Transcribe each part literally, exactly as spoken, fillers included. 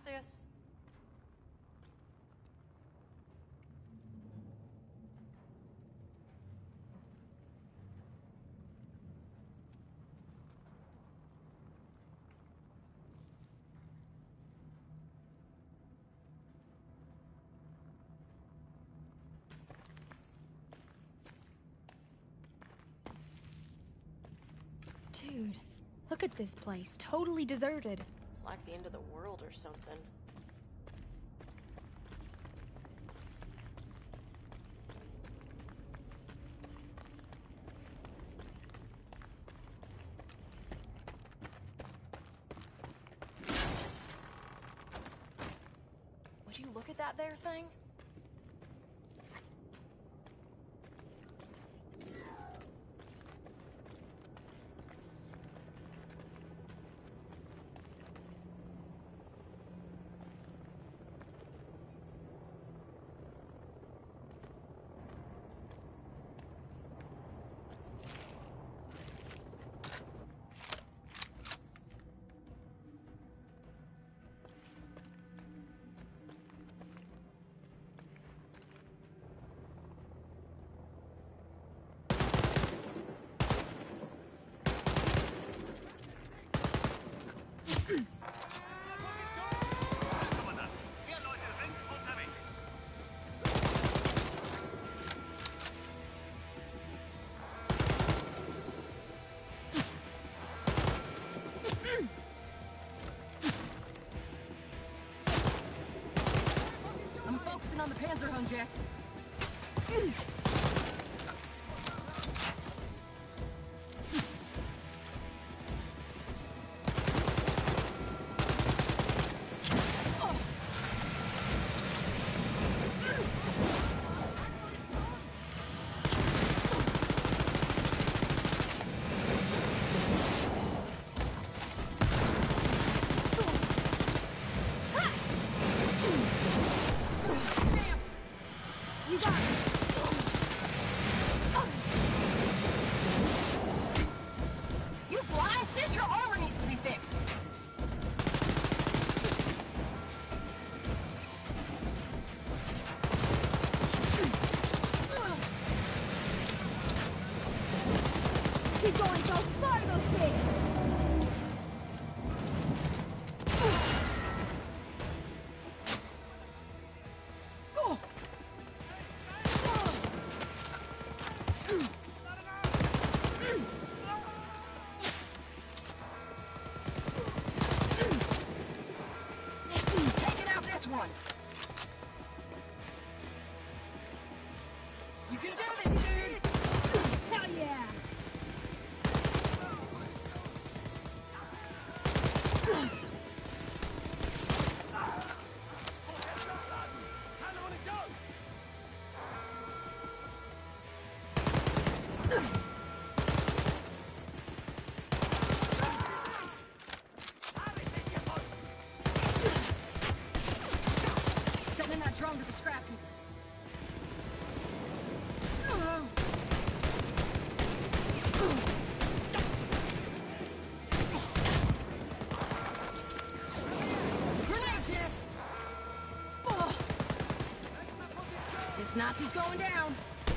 sis? Dude, look at this place. Totally deserted. It's like the end of the world or something. Would you look at that there thing? I'm focusing on the Panzerhund, Jess. Keep going, go slaughter those pigs! Taking out this one! You can do this, dude! Hell yeah! Sending that drone to the scrap heap. Grenade, Jess! This Nazi's going down.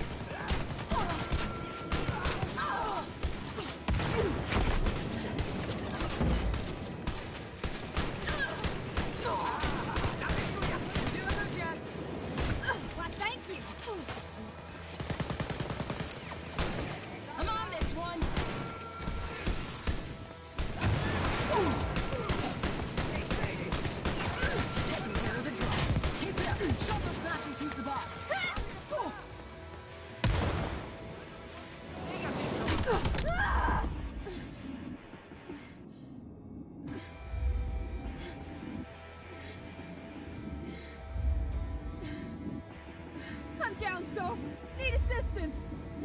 I'm down, Soph! Need assistance!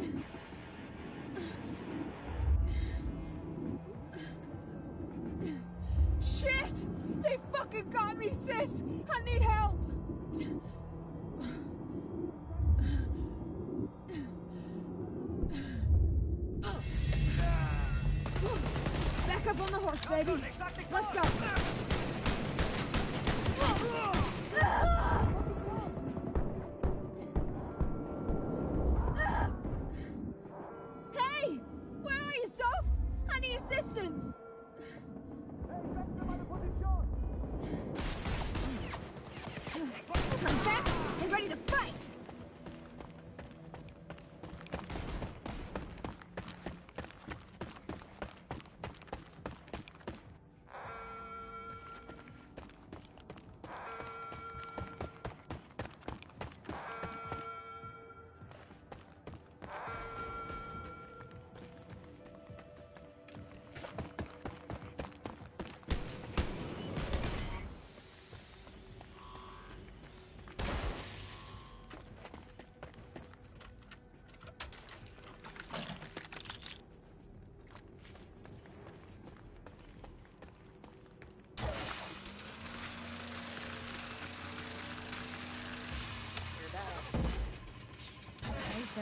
Shit! They fucking got me, sis! I need help! Back up on the horse, baby! Let's go! Hey! Where are you, Soph? I need assistance! I'm back and ready to fight! So.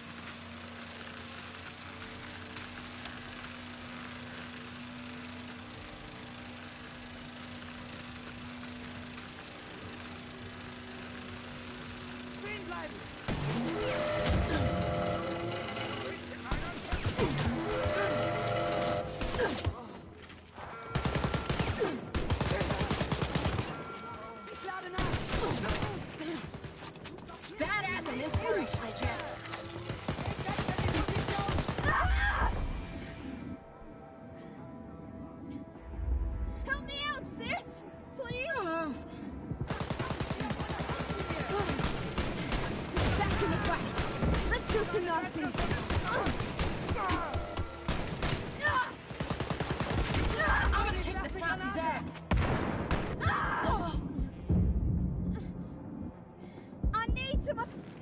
Badass and inspirational, Jess. Help me out, sis! Please! Back in the fight! Let's shoot some Nazis! I'm gonna kick this Nazi's ass. I need some...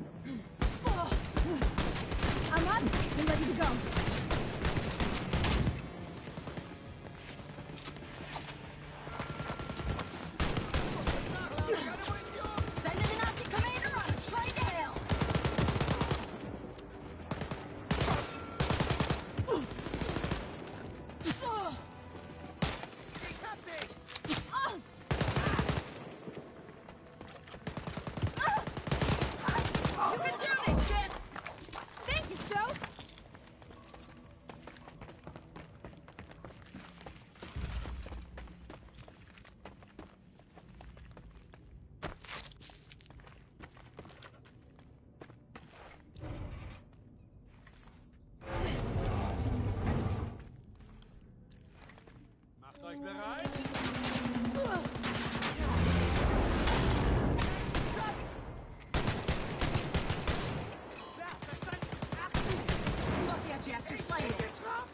I'm up and ready to go. Sending the Nazi commander on a train to hell. You can do this, sis. Thank you, Soph! Macht euch bereit? Look at Jess, you're slaying it.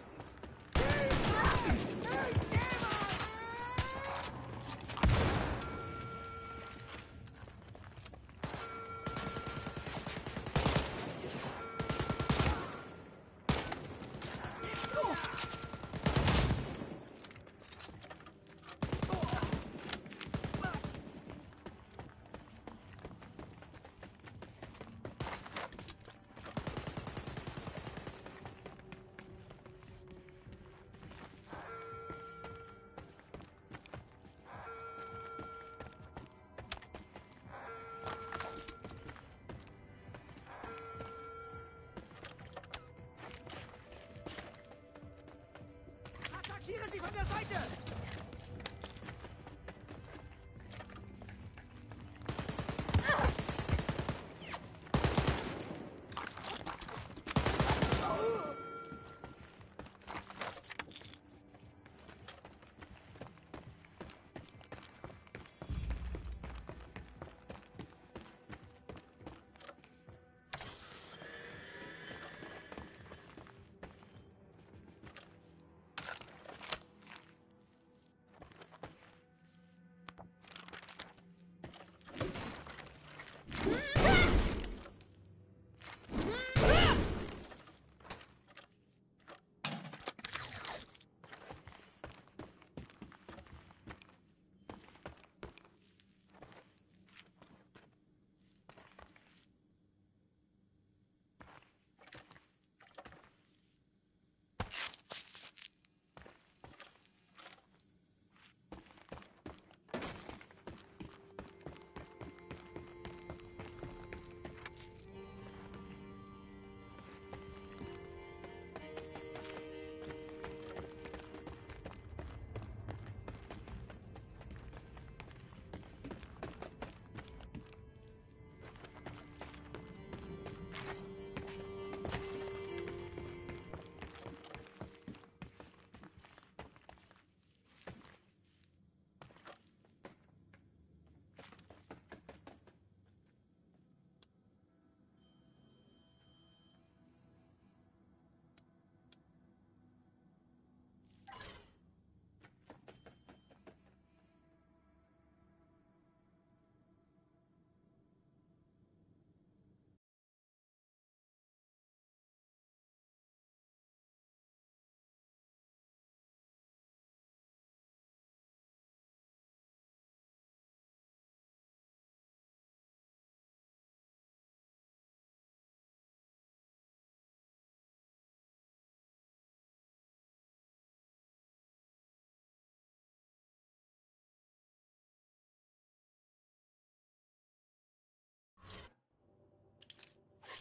Attackiere sie von der Seite!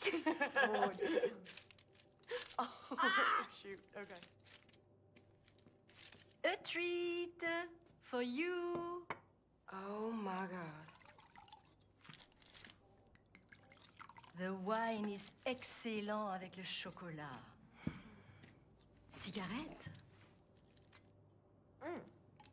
Oh, damn. Oh, ah! Shoot. Okay. A treat for you. Oh, my God. The wine is excellent avec le chocolat. Cigarette? Mm.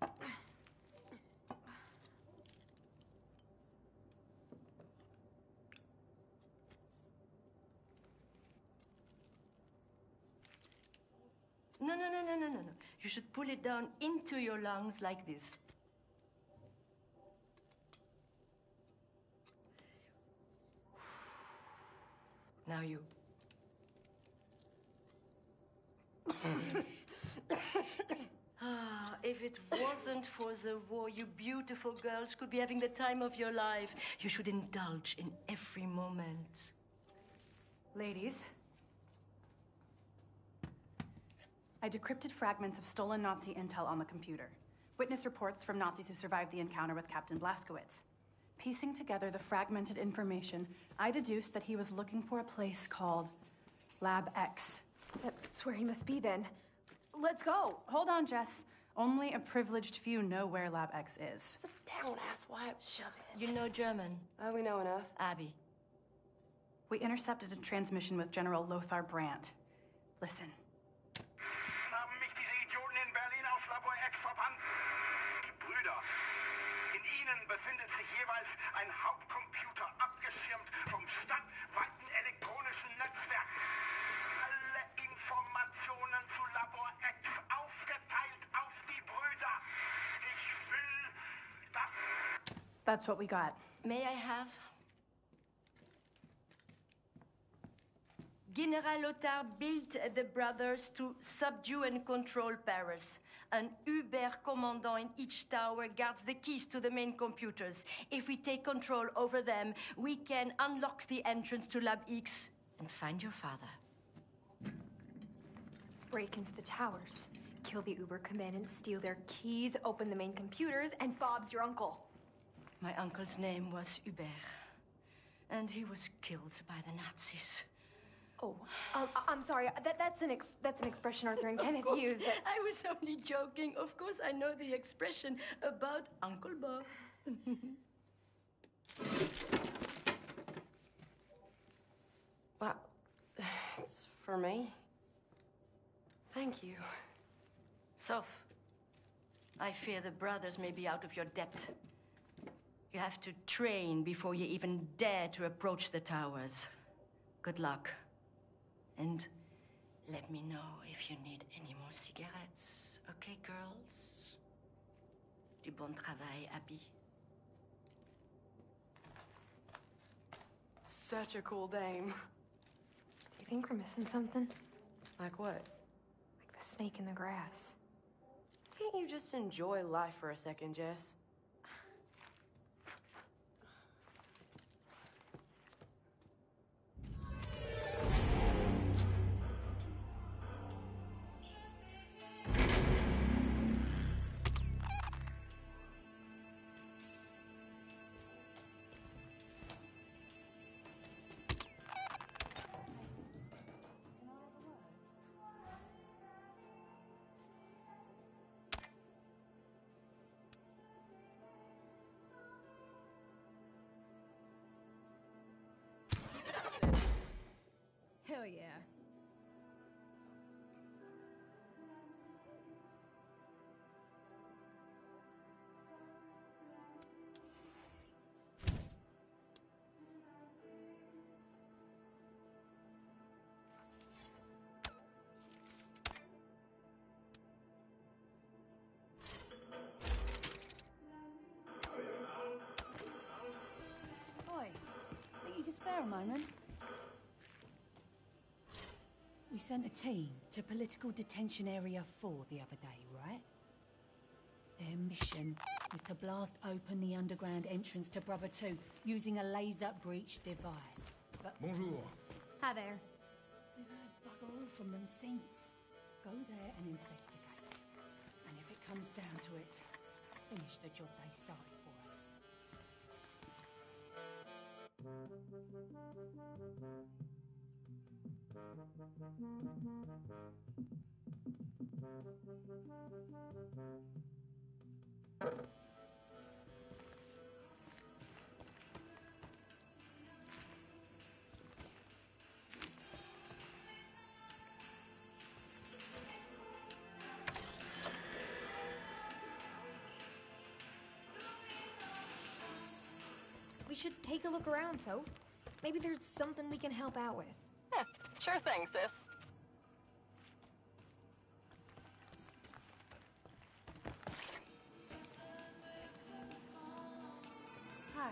No, no, no, no, no, no, no. You should pull it down into your lungs like this. Now you. Ah, if it wasn't for the war, you beautiful girls could be having the time of your life. You should indulge in every moment. Ladies, I decrypted fragments of stolen Nazi intel on the computer. Witness reports from Nazis who survived the encounter with Captain Blazkowicz. Piecing together the fragmented information, I deduced that he was looking for a place called Lab X. That's where he must be then. Let's go. Hold on, Jess. Only a privileged few know where Lab X is. Sit down, asswipe. Shove it. You know German? Oh, we know enough. Abby. We intercepted a transmission with General Lothar Brandt. Listen. Haben mich diese Idioten in Berlin auf Labor X verbannt. Brüder, in ihnen befindet sich jeweils ein Hauptcomputer, abgeschirmt vom stadtweiten elektronischen Netzwerk. Alle Informationen zu Labor X aufgeteilt auf die Brüder. Ich will das... That's what we got. May I have? General Lothar built the brothers to subdue and control Paris. An Uber commandant in each tower guards the keys to the main computers. If we take control over them, we can unlock the entrance to Lab X and find your father. Break into the towers, kill the Uber commandant, steal their keys, open the main computers, and Bob's your uncle. My uncle's name was Hubert, and he was killed by the Nazis. Oh, um, I- I'm sorry. That, that's an ex that's an expression Arthur and Kenneth use. That... I was only joking. Of course, I know the expression about Uncle Bob. Well, it's for me. Thank you. Soph, I fear the brothers may be out of your depth. You have to train before you even dare to approach the towers. Good luck. And let me know if you need any more cigarettes. Okay, girls? Du bon travail, Abby. Such a cool dame. Do you think we're missing something? Like what? Like the snake in the grass. Can't you just enjoy life for a second, Jess? Hell yeah. Oi, think you can spare a moment? We sent a team to Political Detention Area four the other day, right? Their mission was to blast open the underground entrance to Brother two using a laser breach device. But Bonjour. Hi there. we've heard bugger all from them since. Go there and investigate. And if it comes down to it, finish the job they started for us. We should take a look around, Soph. Maybe there's something we can help out with. Yeah, sure thing, sis. Hi.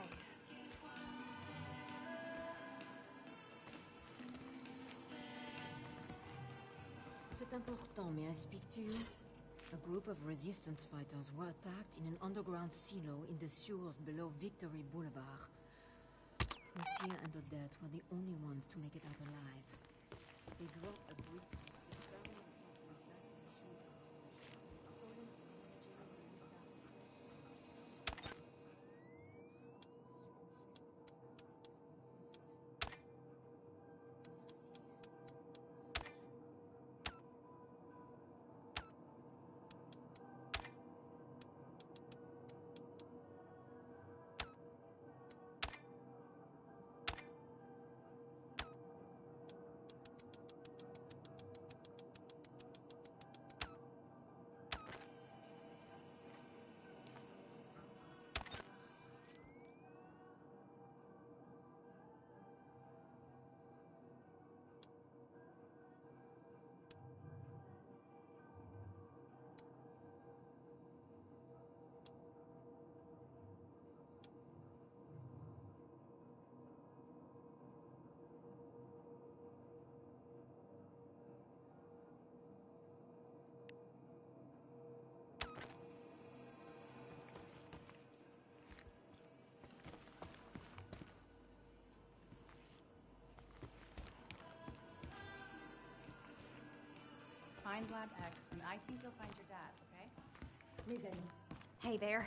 C'est important, may I speak to you? A group of resistance fighters were attacked in an underground silo in the sewers below Victory Boulevard. Monsieur and Odette were the only ones to make it out alive. They dropped a briefcase with barrel compartment that and shooter. Stolen from the General Find Lab X, and I think you'll find your dad, okay? Listen, Hey there.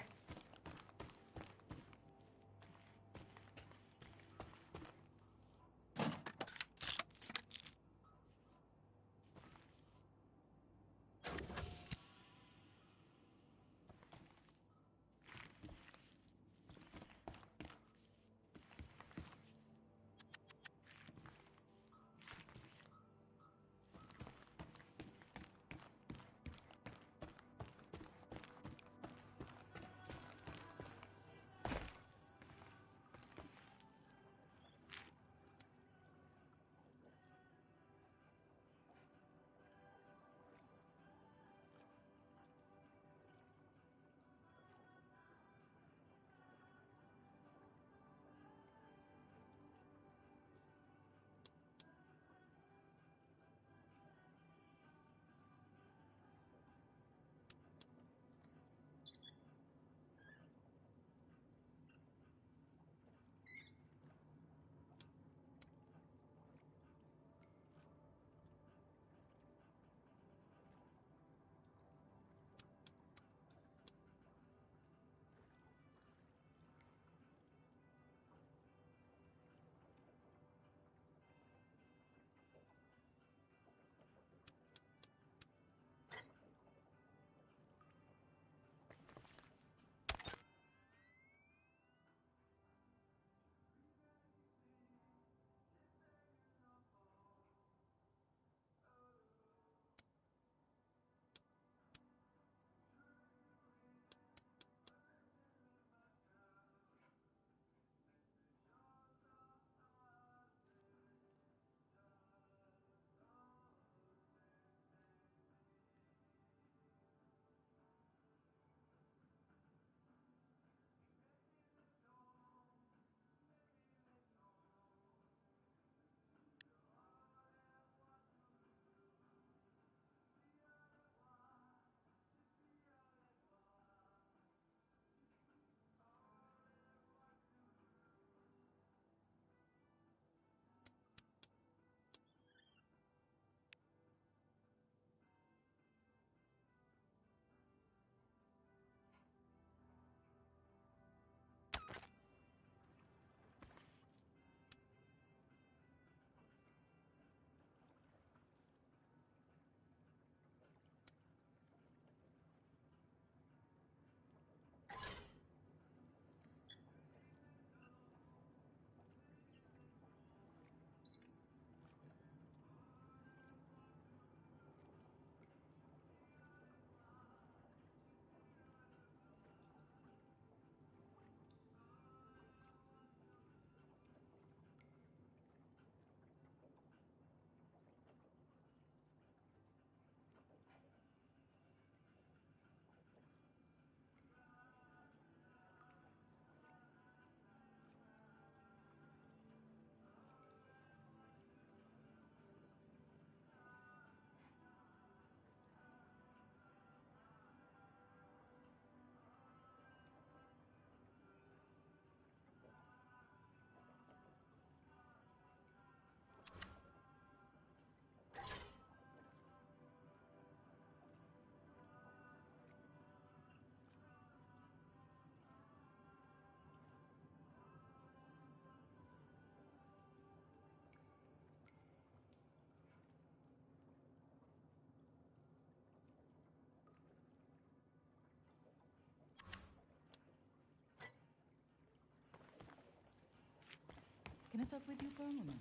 Can I talk with you for a moment?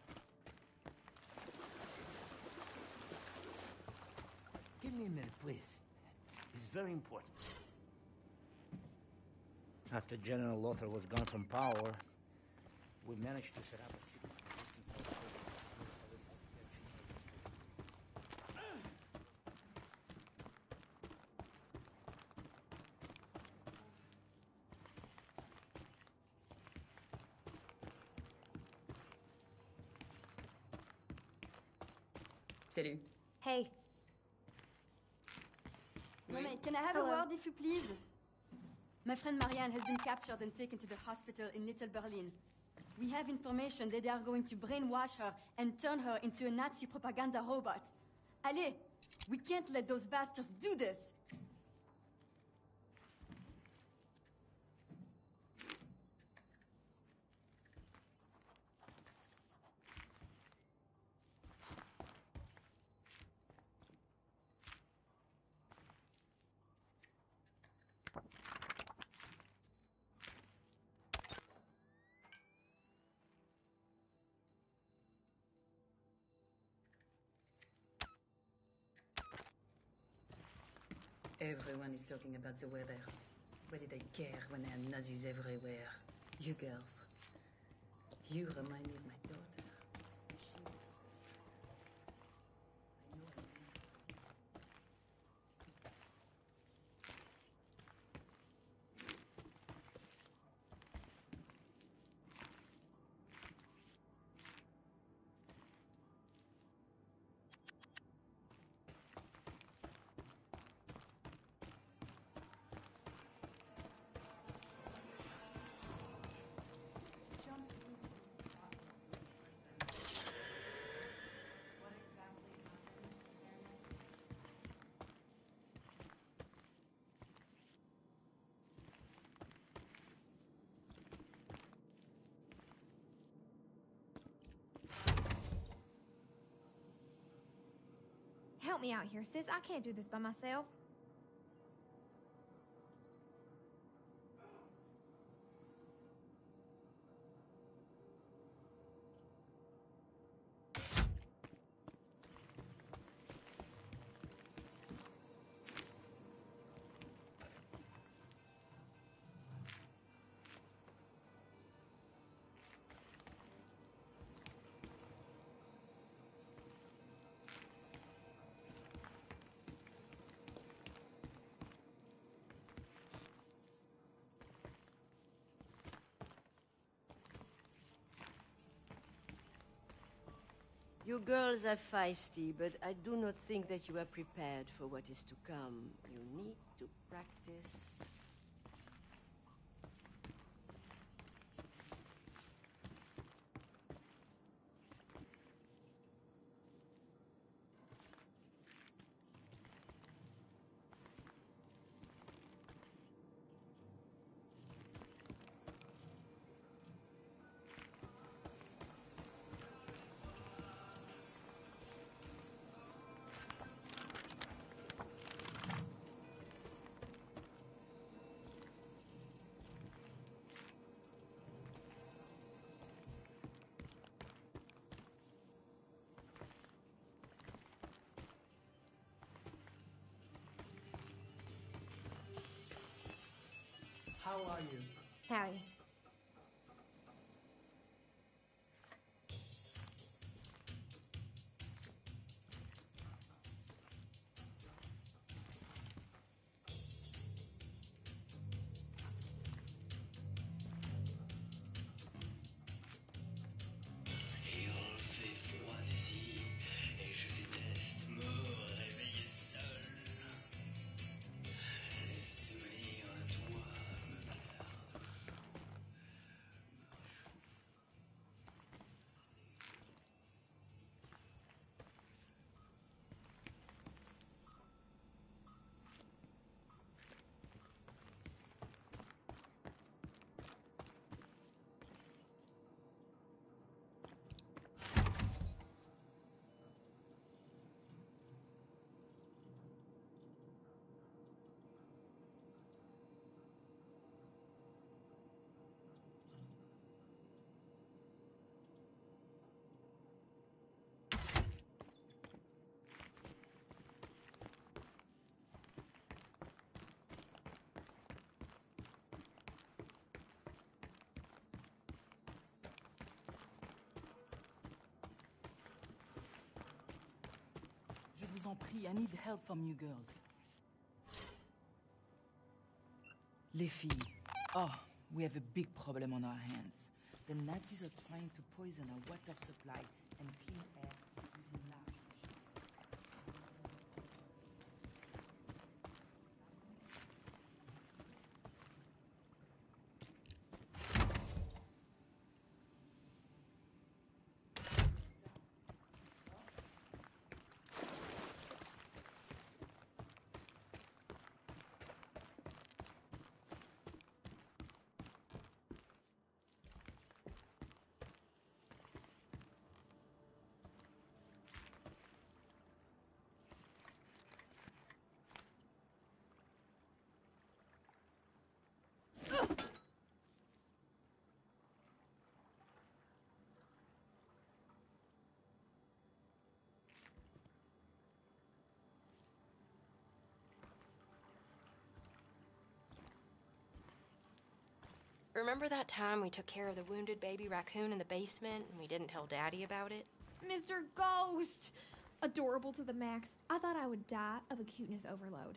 Give me a minute, please. It's very important. After General Lothar was gone from power, we managed to set up a secret resistance Salut. Hey. No, mate, can I have Hello. a word if you please? My friend Marianne has been captured and taken to the hospital in Little Berlin. We have information that they are going to brainwash her and turn her into a Nazi propaganda robot. Allez, we can't let those bastards do this! Everyone is talking about the weather. What did they care when there are Nazis everywhere? You girls. You remind me of my daughter. She was a good fighter. I know I mean. Help me out here, sis. I can't do this by myself. You girls are feisty, but I do not think that you are prepared for what is to come. You need to practice. How are you? Howdy. en prie, I need help from you girls. Les filles. Oh, we have a big problem on our hands. The Nazis are trying to poison our water supply and clean air using large Remember that time we took care of the wounded baby raccoon in the basement and we didn't tell Daddy about it? Mister Ghost! Adorable to the max. I thought I would die of a cuteness overload.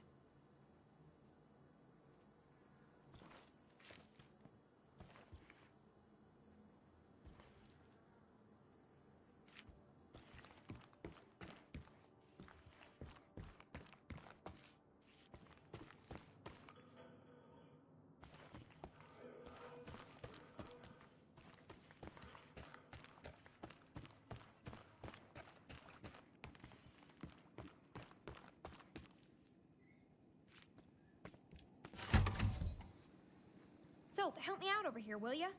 So, help me out over here, will ya?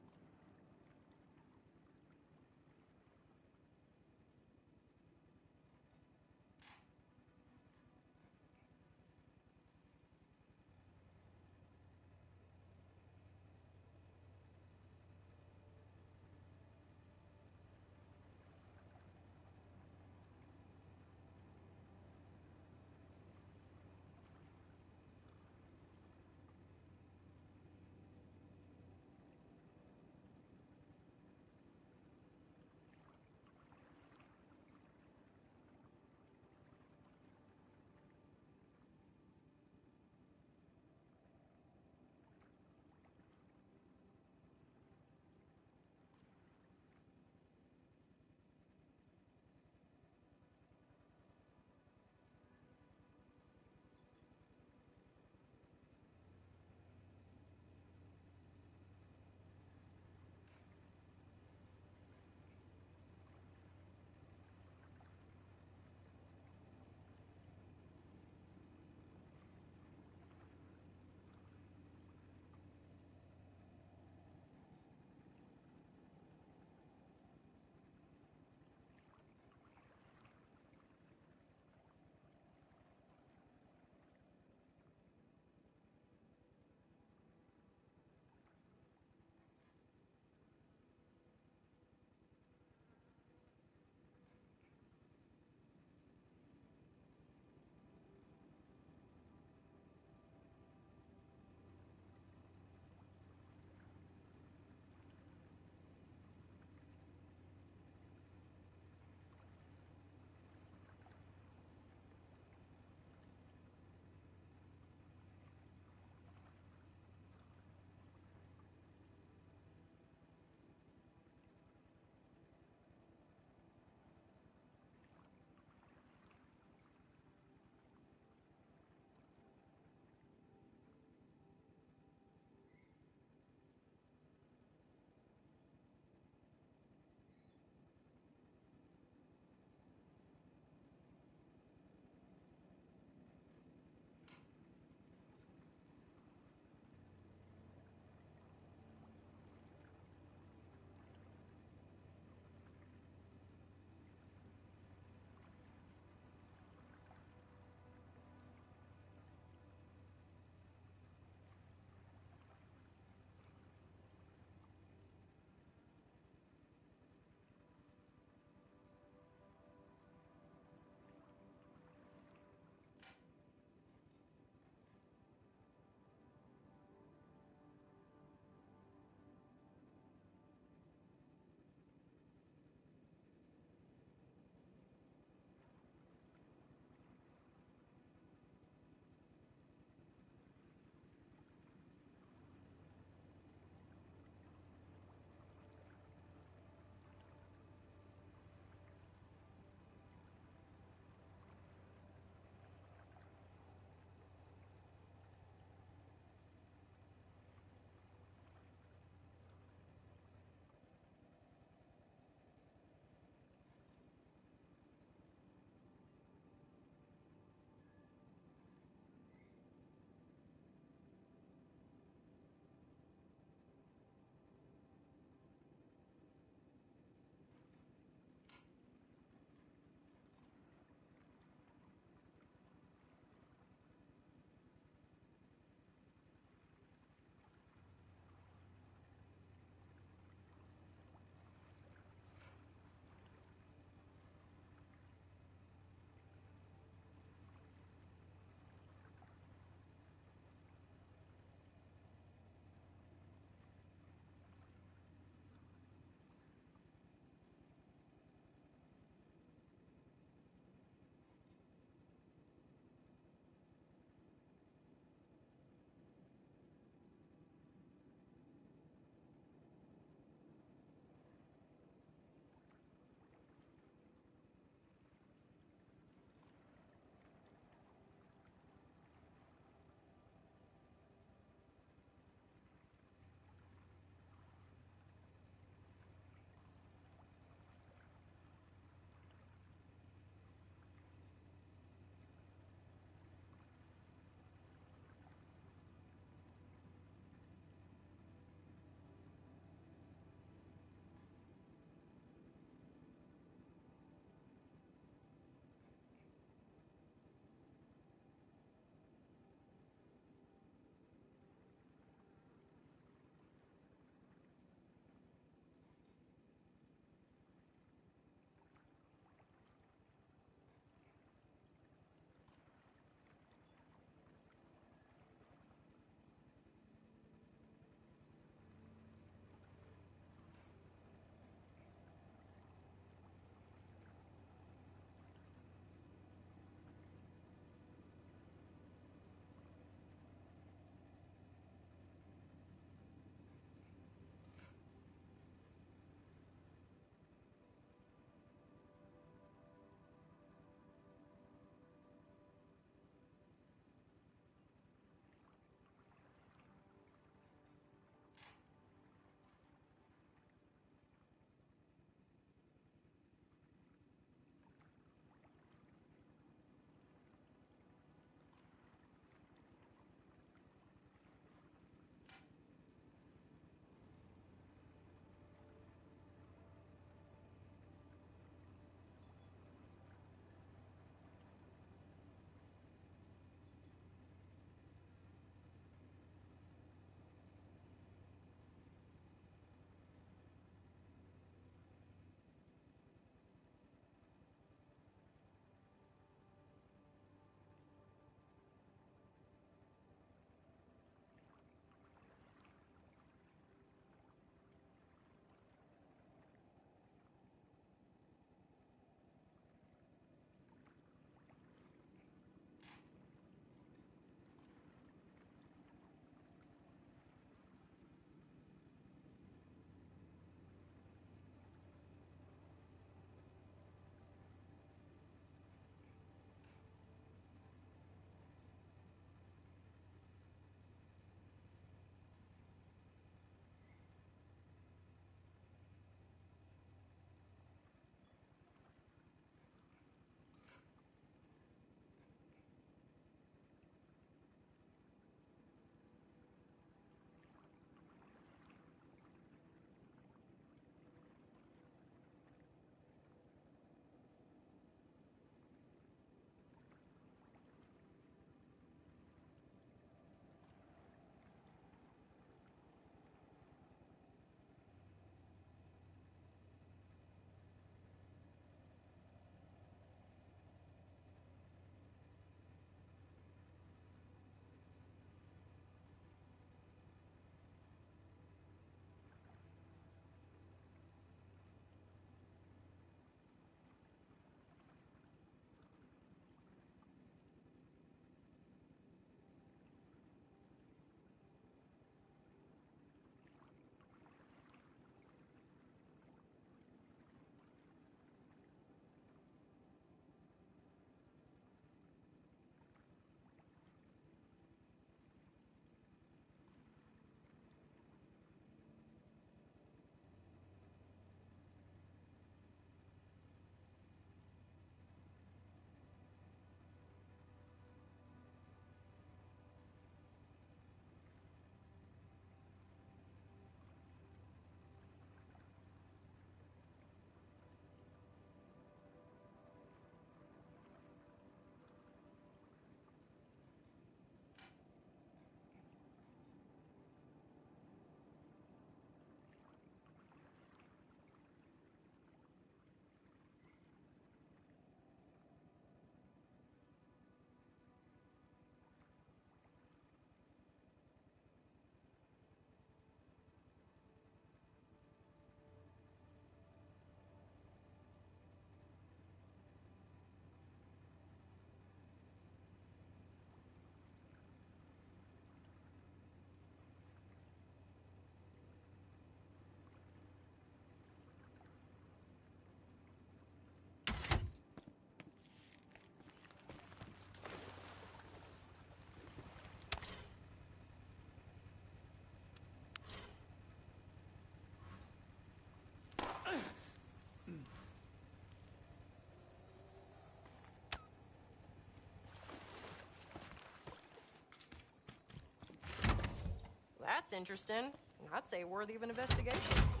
That's interesting. I'd say worthy of an investigation.